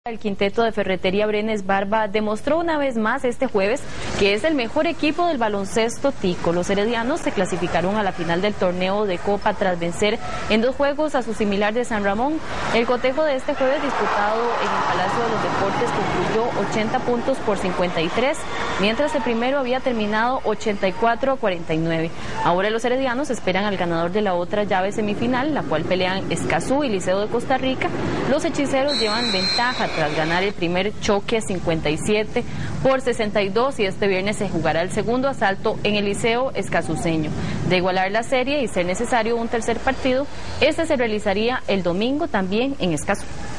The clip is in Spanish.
El quinteto de Ferretería Brenes Barba demostró una vez más este jueves que es el mejor equipo del baloncesto tico. Los heredianos se clasificaron a la final del torneo de Copa tras vencer en 2 juegos a su similar de San Ramón. El cotejo de este jueves disputado en el Palacio de los Deportes concluyó 80 puntos por 53, mientras el primero había terminado 84-49. Ahora los heredianos esperan al ganador de la otra llave semifinal, la cual pelean Escazú y Liceo de Costa Rica. Los hechiceros llevan ventaja tras ganar el primer choque 57-62 y este viernes se jugará el segundo asalto en el Liceo Escazuseño. De igualar la serie y ser necesario un tercer partido, este se realizaría el domingo también en Escazú.